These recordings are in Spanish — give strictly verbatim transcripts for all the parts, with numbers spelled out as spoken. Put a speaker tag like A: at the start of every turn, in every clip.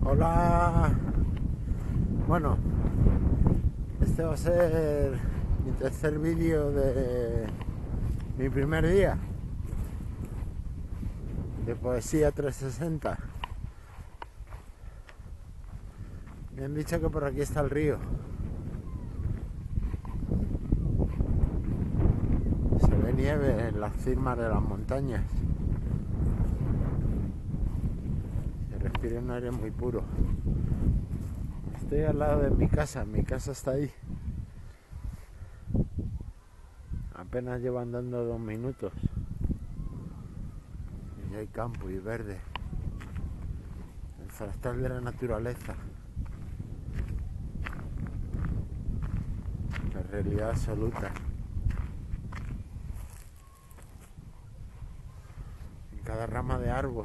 A: Hola. Bueno, este va a ser mi tercer vídeo de mi primer día de Poesía trescientos sesenta. Me han dicho que por aquí está el río. Se ve nieve en las cimas de las montañas. Se respira un aire muy puro. Estoy al lado de mi casa, mi casa está ahí. Apenas llevo andando dos minutos. Y hay campo y verde. El fractal de la naturaleza. La realidad absoluta. En cada rama de árbol.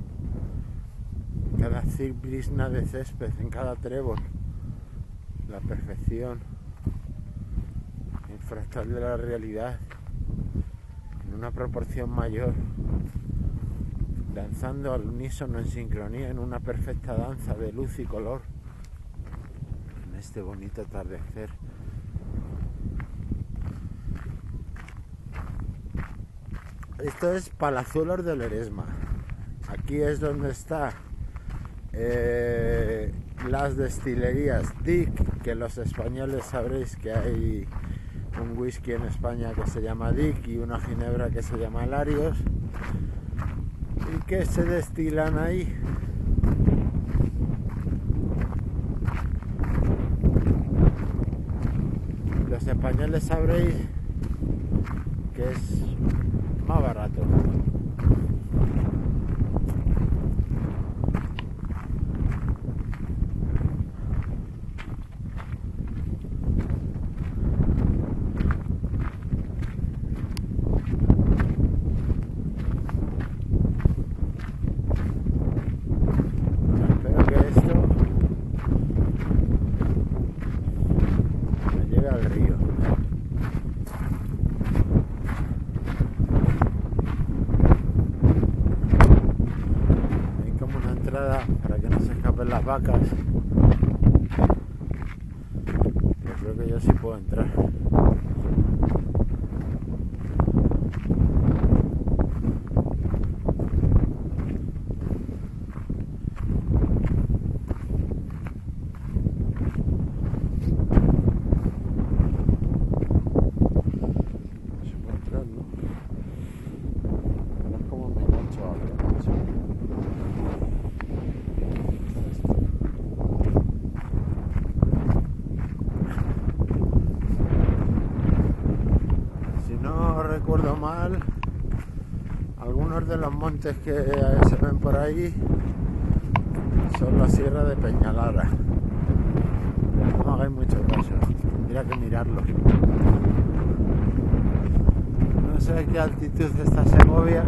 A: En cada brisna de césped, en cada trébol. La perfección. El fractal de la realidad. En una proporción mayor. Danzando al unísono en sincronía en una perfecta danza de luz y color en este bonito atardecer. Esto es Palazuelos de Ledesma. Aquí es donde está eh, las destilerías Dick, que los españoles sabréis que hay un whisky en España que se llama Dick y una ginebra que se llama Larios. ¿Y qué se destilan ahí? Los españoles sabréis que es más barato. Para que no se escapen las vacas. Yo creo que yo sí puedo entrar. Se puede entrar, ¿no? Ahora es como me engancho ahora, no sé. Recuerdo mal, algunos de los montes que se ven por ahí son la Sierra de Peñalara. No hagáis mucho caso, tendría que mirarlo. No sé a qué altitud está Segovia.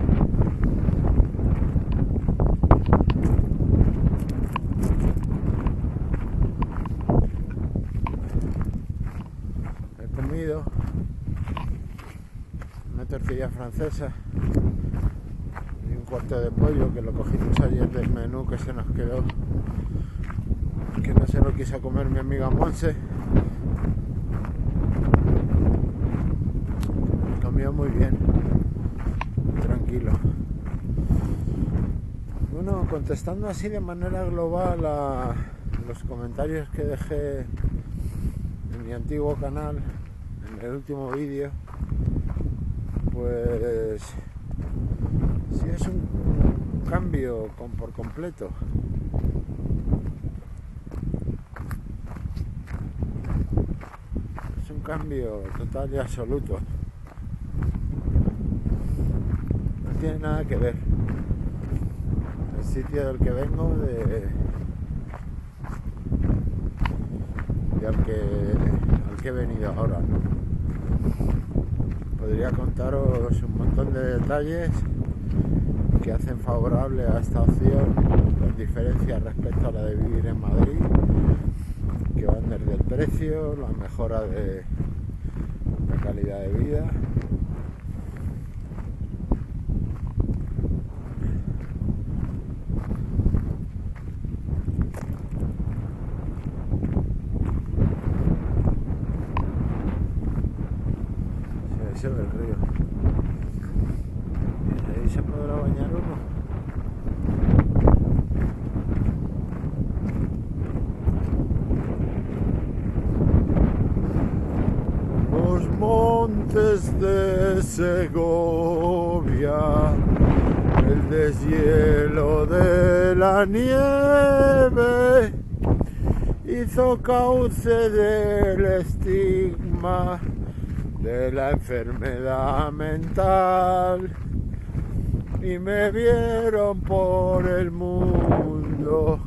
A: He comido una tortilla francesa y un cuarto de pollo que lo cogimos ayer del menú que se nos quedó, que no se lo quiso comer mi amiga Monse. Comió muy bien, tranquilo. Bueno, contestando así de manera global a los comentarios que dejé en mi antiguo canal en el último vídeo, pues sí es un cambio con, por completo. Es un cambio total y absoluto. No tiene nada que ver el sitio del que vengo de, de al, que, al que he venido ahora, ¿no? Podría contaros un montón de detalles que hacen favorable a esta opción, con diferencias respecto a la de vivir en Madrid, que van desde el precio, la mejora de la calidad de vida, se ve el río. ¿Y ahí se podrá bañar uno? Los montes de Segovia, el deshielo de la nieve hizo cauce del estigma de la enfermedad mental y me vieron por el mundo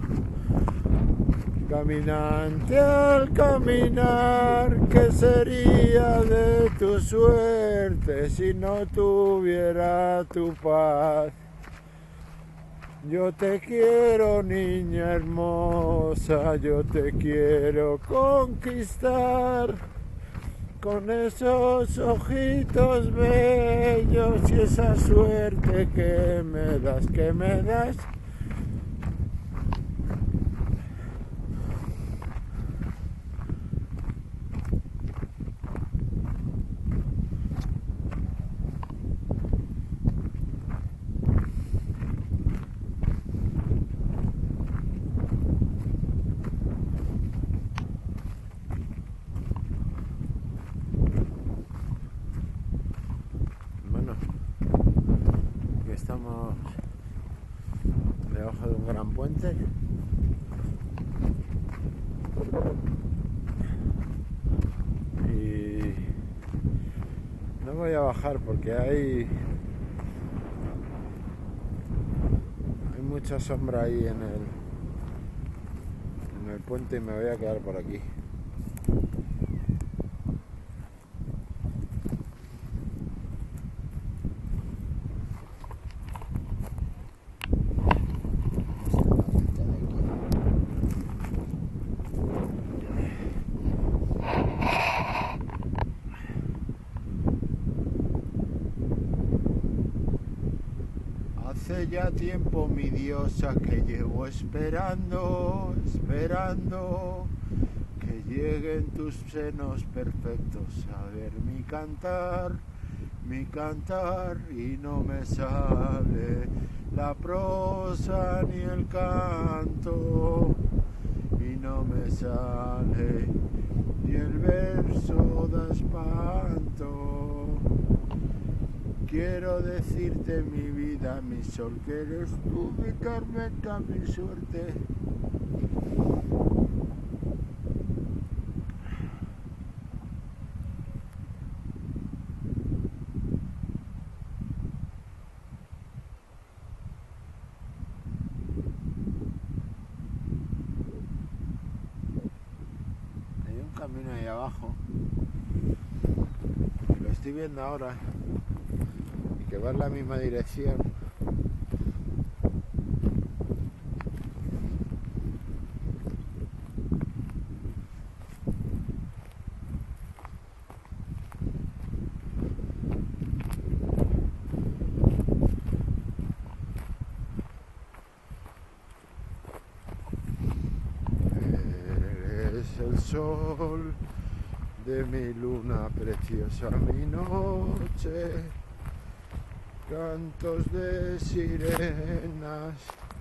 A: caminante al caminar. ¿Qué sería de tu suerte si no tuviera tu paz? Yo te quiero, niña hermosa, yo te quiero conquistar con esos ojitos bellos y esa suerte que me das, que me das. Estamos debajo de un gran puente y no voy a bajar porque hay hay mucha sombra ahí en el en el puente y me voy a quedar por aquí. Hace ya tiempo, mi diosa, que llevo esperando, esperando que lleguen tus senos perfectos a ver mi cantar, mi cantar, y no me sale la prosa ni el canto, y no me sale ni el verso da espanto. Quiero decirte, mi vida, mi sol, que eres tú, mi tormenta, mi suerte. Hay un camino ahí abajo, lo estoy viendo ahora, que va en la misma dirección. Eres el sol de mi luna preciosa, mi noche, cantos de sirenas.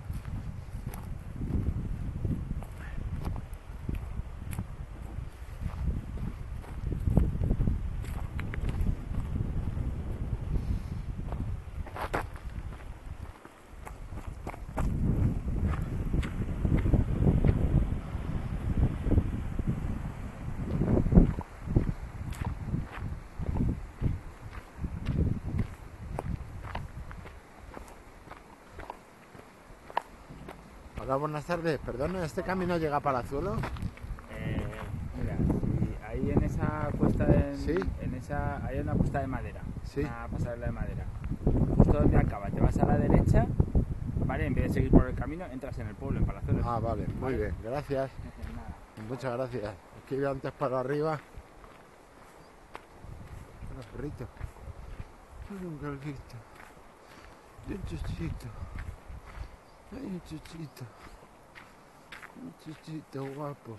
A: Hola, buenas tardes. Perdona, ¿este camino llega a Palazuelo?
B: Eh, mira, si ahí en esa cuesta, en,
A: ¿Sí?
B: en esa, hay una cuesta de madera,
A: Sí.
B: una pasarela de madera. Justo donde acaba, te vas a la derecha, ¿vale? En vez de seguir por el camino, entras en el pueblo, en Palazuelos.
A: Ah, vale, muy
B: ¿Vale?
A: bien, gracias.
B: Nada.
A: Muchas gracias. Es que iba antes para arriba. Hola, perrito. Hay un galguito. Y un chuchito. Hay un chuchito. Un chuchito guapo.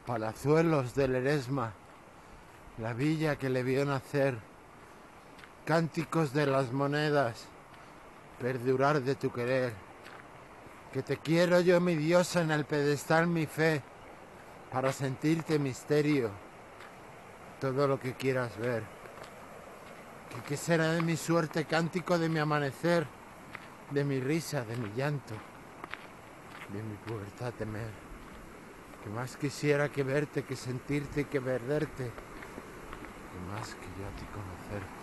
A: Palazuelos del Eresma, la villa que le vio nacer, cánticos de las monedas, perdurar de tu querer, que te quiero yo mi diosa en el pedestal mi fe, para sentirte misterio, todo lo que quieras ver. Que qué será de mi suerte, cántico de mi amanecer, de mi risa, de mi llanto, de mi pubertad temer. Que más quisiera que verte, que sentirte y que perderte, que más que yo a ti conocerte.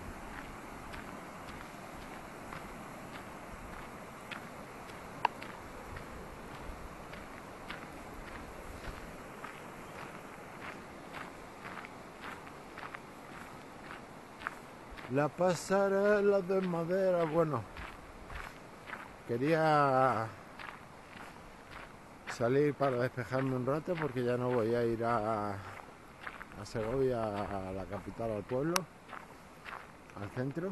A: La pasarela de madera, bueno, quería salir para despejarme un rato porque ya no voy a ir a, a Segovia, a la capital, al pueblo, al centro.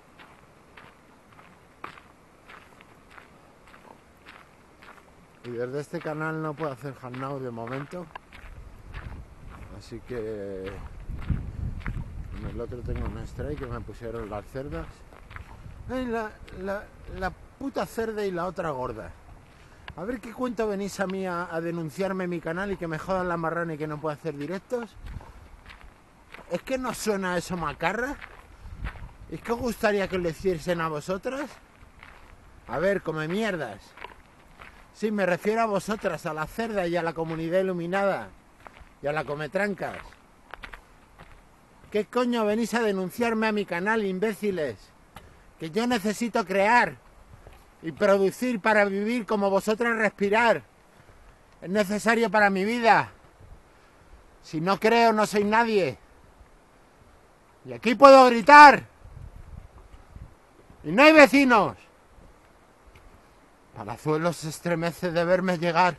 A: Y desde este canal no puedo hacer hangout de momento, así que en el otro tengo un strike que me pusieron las cerdas. Ay, la, la, la puta cerda y la otra gorda. A ver qué cuento venís a mí a, a denunciarme mi canal y que me jodan la marrana y que no puedo hacer directos. ¿Es que no suena eso macarra? ¿Es que os gustaría que lo hiciesen a vosotras? A ver, come mierdas. Sí, me refiero a vosotras, a la cerda y a la comunidad iluminada. Y a la cometrancas. ¿Qué coño venís a denunciarme a mi canal, imbéciles? Que yo necesito crear y producir para vivir como vosotras respirar. Es necesario para mi vida. Si no creo, no soy nadie. Y aquí puedo gritar. Y no hay vecinos. Palazuelos se estremece de verme llegar.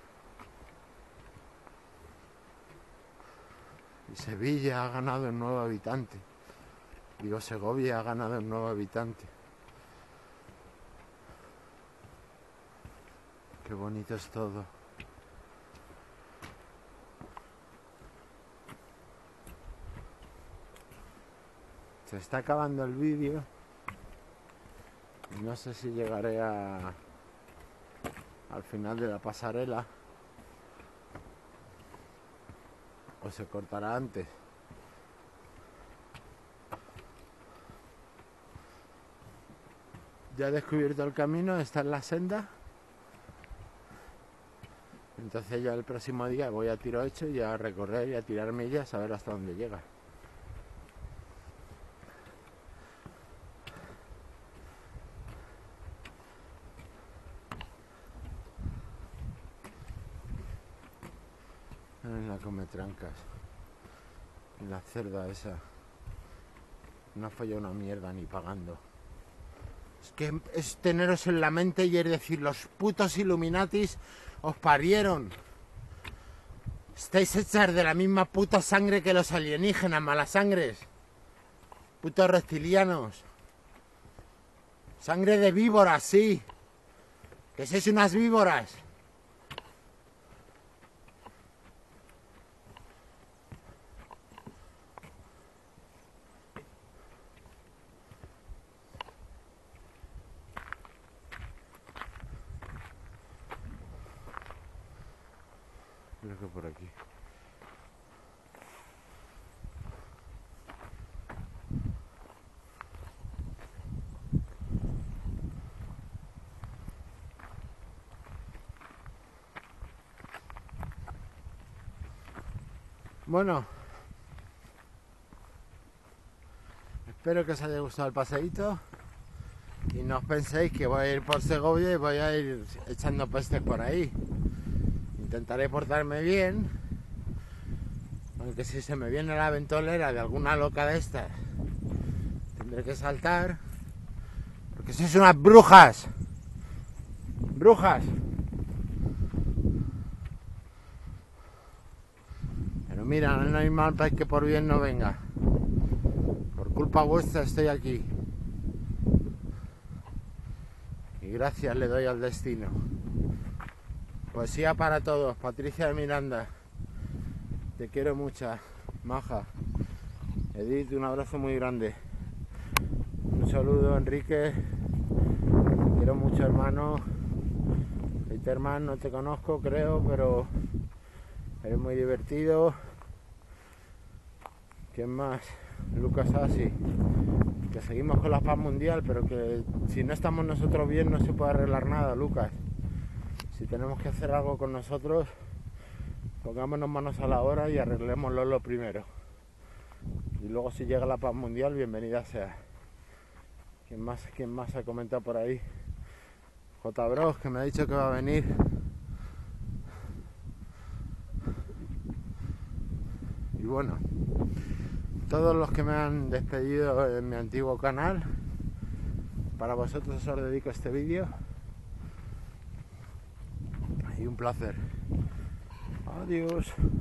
A: Y Sevilla ha ganado un nuevo habitante. Digo, Segovia ha ganado un nuevo habitante. Qué bonito es todo. Se está acabando el vídeo. No sé si llegaré a, al final de la pasarela o se cortará antes. Ya he descubierto el camino, está en la senda. Entonces ya el próximo día voy a tiro hecho y a recorrer y a tirar millas a ver hasta dónde llega. En la cometrancas. En la cerda esa. No falla una mierda ni pagando. Es que es teneros en la mente y es decir, los putos Illuminatis os parieron. Estáis hechas de la misma puta sangre que los alienígenas, malas sangres. Putos reptilianos. Sangre de víboras, sí. Que sois unas víboras. Creo que por aquí. Bueno, espero que os haya gustado el paseíto y no os penséis que voy a ir por Segovia y voy a ir echando pestes por ahí. Intentaré portarme bien, aunque si se me viene la ventolera de alguna loca de estas, tendré que saltar, porque sois unas brujas, brujas. Pero mira, no hay mal país que por bien no venga. Por culpa vuestra estoy aquí. Y gracias le doy al destino. Poesía para todos, Patricia de Miranda. te quiero mucha, maja. Edith, un abrazo muy grande. Un saludo, Enrique. Te quiero mucho, hermano. Peterman, no te conozco, creo, pero eres muy divertido. ¿Quién más? Lucas Asi. Que seguimos con la paz mundial, pero que si no estamos nosotros bien no se puede arreglar nada, Lucas. Si tenemos que hacer algo con nosotros, pongámonos manos a la obra y arreglémoslo lo primero. Y luego si llega la paz mundial, bienvenida sea. ¿Quién más, quién más ha comentado por ahí? J. Bros, que me ha dicho que va a venir. Y bueno, todos los que me han despedido en mi antiguo canal, para vosotros os dedico este vídeo. Y un placer. Adiós.